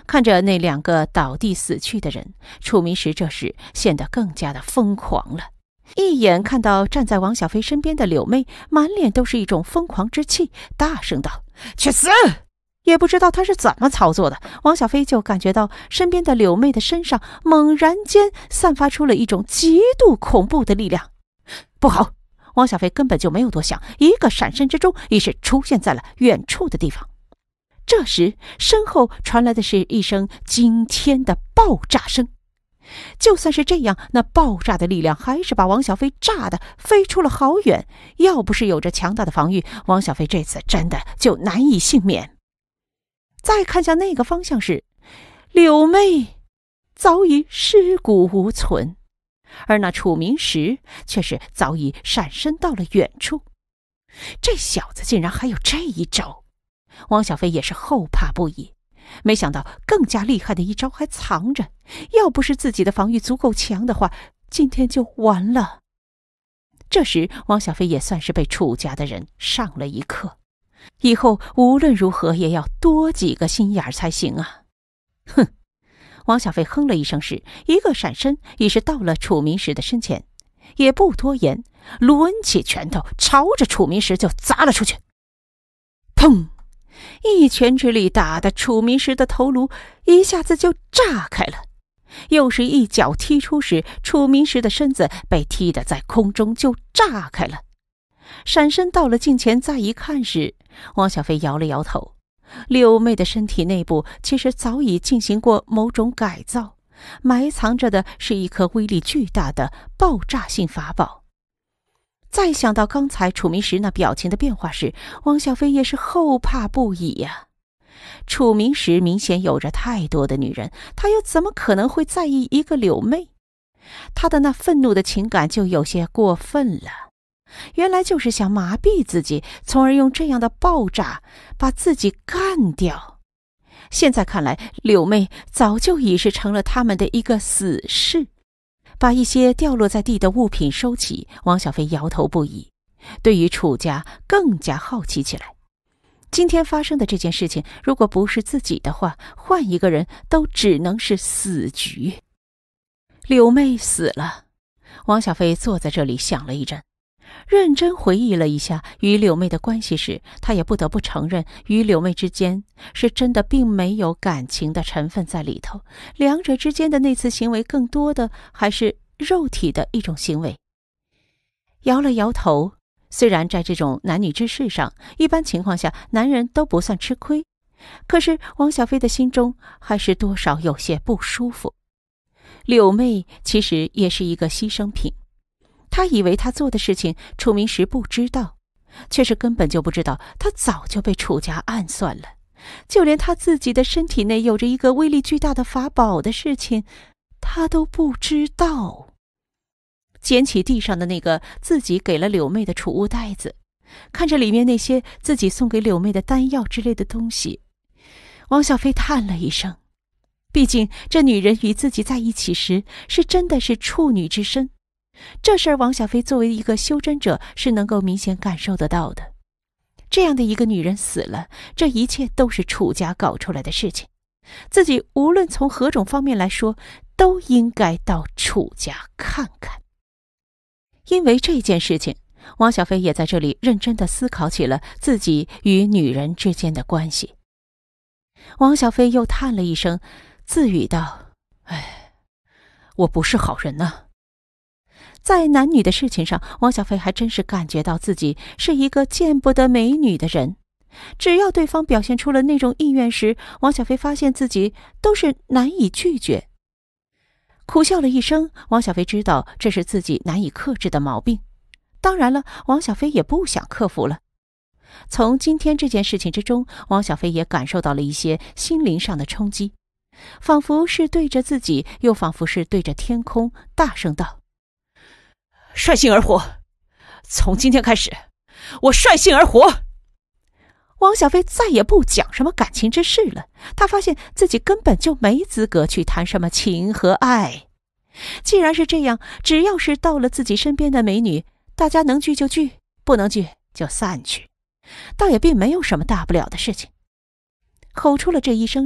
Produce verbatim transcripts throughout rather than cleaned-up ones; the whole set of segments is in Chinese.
看着那两个倒地死去的人，楚明石这时显得更加的疯狂了。一眼看到站在王小飞身边的柳妹，满脸都是一种疯狂之气，大声道：“去死！”也不知道他是怎么操作的，王小飞就感觉到身边的柳妹的身上猛然间散发出了一种极度恐怖的力量。不好！王小飞根本就没有多想，一个闪身之中已是出现在了远处的地方。这时身后传来的是一声惊天的爆炸声，就算是这样，那爆炸的力量还是把王小飞炸得飞出了好远，要不是有着强大的防御，王小飞这次真的就难以幸免。再看向那个方向时，柳妹早已尸骨无存，而那楚明石却是早已闪身到了远处。这小子竟然还有这一招，王小飞也是后怕不已，没想到更加厉害的一招还藏着，要不是自己的防御足够强的话，今天就完了。这时王小飞也算是被楚家的人上了一课，以后无论如何也要多几个心眼才行啊！哼！王小飞哼了一声时，一个闪身已是到了楚明石的身前，也不拖延，抡起拳头朝着楚明石就砸了出去。砰！一拳之力打得楚明石的头颅一下子就炸开了，又是一脚踢出时，楚明石的身子被踢得在空中就炸开了。闪身到了近前再一看时，王小飞摇了摇头，柳妹的身体内部其实早已进行过某种改造，埋藏着的是一颗威力巨大的爆炸性法宝。再想到刚才楚明石那表情的变化时，王小飞也是后怕不已呀、啊。楚明石明显有着太多的女人，他又怎么可能会在意一个柳妹？他的那愤怒的情感就有些过分了，原来就是想麻痹自己，从而用这样的爆炸把自己干掉。现在看来，柳妹早就已是成了他们的一个死士。把一些掉落在地的物品收起，王小飞摇头不已，对于楚家更加好奇起来。今天发生的这件事情，如果不是自己的话，换一个人都只能是死局。柳妹死了，王小飞坐在这里想了一阵，认真回忆了一下与柳妹的关系时，他也不得不承认，与柳妹之间是真的并没有感情的成分在里头，两者之间的那次行为更多的还是肉体的一种行为。摇了摇头，虽然在这种男女之事上，一般情况下男人都不算吃亏，可是王小飞的心中还是多少有些不舒服。柳妹其实也是一个牺牲品，他以为他做的事情楚明石不知道，却是根本就不知道他早就被楚家暗算了，就连他自己的身体内有着一个威力巨大的法宝的事情他都不知道。捡起地上的那个自己给了柳妹的储物袋子，看着里面那些自己送给柳妹的丹药之类的东西，王小飞叹了一声，毕竟这女人与自己在一起时是真的是处女之身，这事儿王小飞作为一个修真者是能够明显感受得到的。这样的一个女人死了，这一切都是楚家搞出来的事情，自己无论从何种方面来说都应该到楚家看看。因为这件事情，王小飞也在这里认真地思考起了自己与女人之间的关系。王小飞又叹了一声，自语道：哎，我不是好人啊。在男女的事情上，王小飞还真是感觉到自己是一个见不得美女的人。只要对方表现出了那种意愿时，王小飞发现自己都是难以拒绝。苦笑了一声，王小飞知道这是自己难以克制的毛病。当然了，王小飞也不想克服了。从今天这件事情之中，王小飞也感受到了一些心灵上的冲击，仿佛是对着自己，又仿佛是对着天空，大声道：率性而活，从今天开始，我率性而活。王小飞再也不讲什么感情之事了，他发现自己根本就没资格去谈什么情和爱。既然是这样，只要是到了自己身边的美女，大家能聚就聚，不能聚就散去，倒也并没有什么大不了的事情。吼出了这一声时，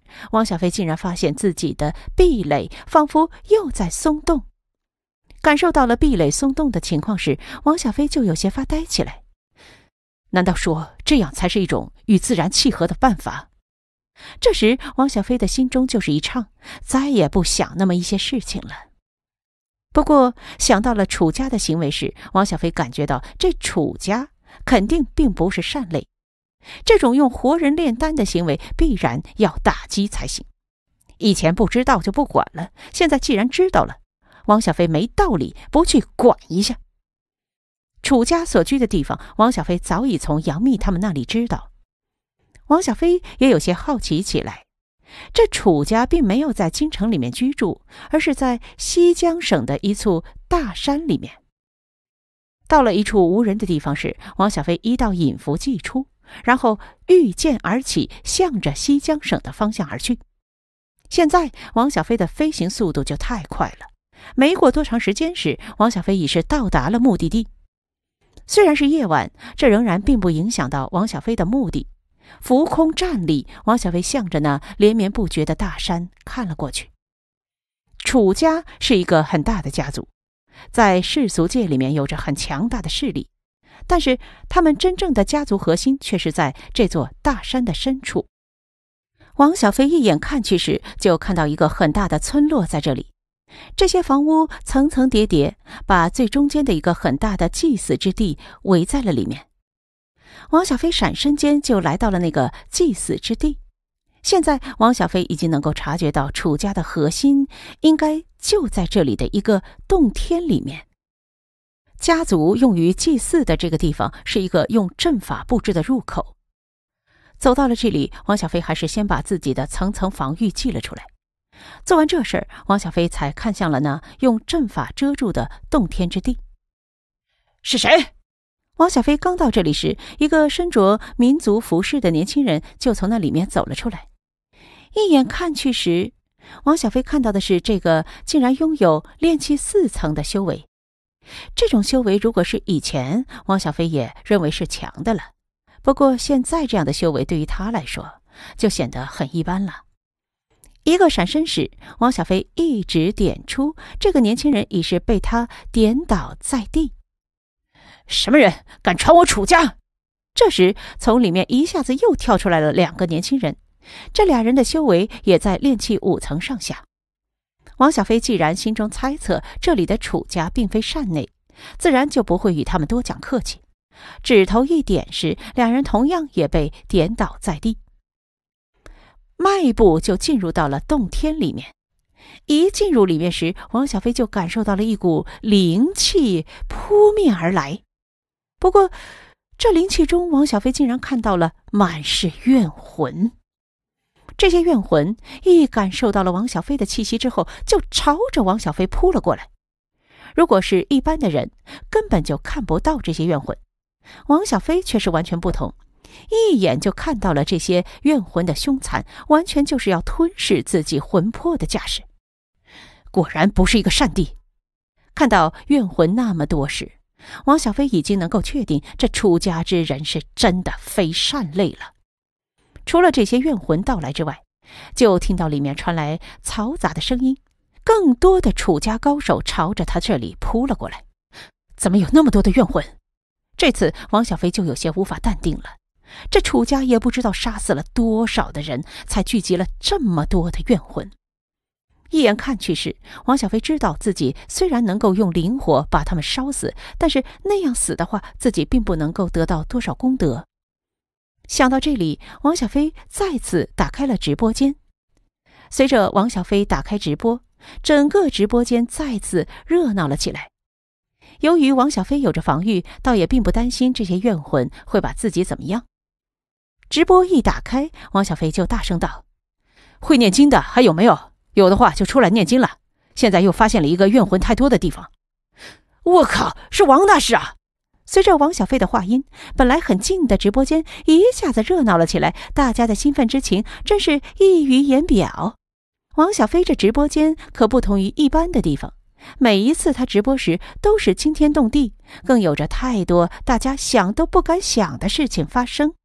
王小飞竟然发现自己的壁垒仿佛又在松动。感受到了壁垒松动的情况时，王小飞就有些发呆起来。难道说这样才是一种与自然契合的办法？这时王小飞的心中就是一畅，再也不想那么一些事情了。不过想到了楚家的行为时，王小飞感觉到这楚家肯定并不是善类，这种用活人炼丹的行为必然要打击才行。以前不知道就不管了，现在既然知道了，王小飞没道理不去管一下。楚家所居的地方，王小飞早已从杨幂他们那里知道。王小飞也有些好奇起来，这楚家并没有在京城里面居住，而是在西江省的一处大山里面。到了一处无人的地方时，王小飞一道引符祭出，然后御剑而起，向着西江省的方向而去。现在王小飞的飞行速度就太快了，没过多长时间时，王小飞已是到达了目的地。虽然是夜晚，这仍然并不影响到王小飞的目的。浮空站立，王小飞向着那连绵不绝的大山看了过去。楚家是一个很大的家族，在世俗界里面有着很强大的势力，但是他们真正的家族核心却是在这座大山的深处。王小飞一眼看去时，就看到一个很大的村落在这里，这些房屋层层叠叠，把最中间的一个很大的祭祀之地围在了里面。王小飞闪身间就来到了那个祭祀之地。现在王小飞已经能够察觉到楚家的核心应该就在这里的一个洞天里面。家族用于祭祀的这个地方是一个用阵法布置的入口。走到了这里，王小飞还是先把自己的层层防御记了出来。做完这事儿，王小飞才看向了那用阵法遮住的洞天之地。是谁？王小飞刚到这里时，一个身着民族服饰的年轻人就从那里面走了出来。一眼看去时，王小飞看到的是这个竟然拥有炼气四层的修为。这种修为如果是以前，王小飞也认为是强的了。不过现在这样的修为对于他来说就显得很一般了。一个闪身时，王小飞一指点出，这个年轻人已是被他点倒在地。什么人敢闯我楚家？这时从里面一下子又跳出来了两个年轻人，这俩人的修为也在炼气五层上下。王小飞既然心中猜测这里的楚家并非善内，自然就不会与他们多讲客气。指头一点时，两人同样也被点倒在地，迈步就进入到了洞天里面。一进入里面时，王小飞就感受到了一股灵气扑面而来。不过这灵气中，王小飞竟然看到了满是怨魂。这些怨魂一感受到了王小飞的气息之后，就朝着王小飞扑了过来。如果是一般的人，根本就看不到这些怨魂，王小飞却是完全不同，一眼就看到了这些怨魂的凶残，完全就是要吞噬自己魂魄的架势。果然不是一个善地。看到怨魂那么多时，王小飞已经能够确定这楚家之人是真的非善类了。除了这些怨魂到来之外，就听到里面传来嘈杂的声音，更多的楚家高手朝着他这里扑了过来。怎么有那么多的怨魂？这次王小飞就有些无法淡定了。这楚家也不知道杀死了多少的人，才聚集了这么多的怨魂。一眼看去时，王小飞知道自己虽然能够用灵火把他们烧死，但是那样死的话，自己并不能够得到多少功德。想到这里，王小飞再次打开了直播间。随着王小飞打开直播，整个直播间再次热闹了起来。由于王小飞有着防御，倒也并不担心这些怨魂会把自己怎么样。直播一打开，王小飞就大声道：会念经的还有没有？有的话就出来念经了。现在又发现了一个怨魂太多的地方。我靠，是王大师啊！随着王小飞的话音，本来很静的直播间一下子热闹了起来，大家的兴奋之情真是溢于言表。王小飞这直播间可不同于一般的地方，每一次他直播时都是惊天动地，更有着太多大家想都不敢想的事情发生。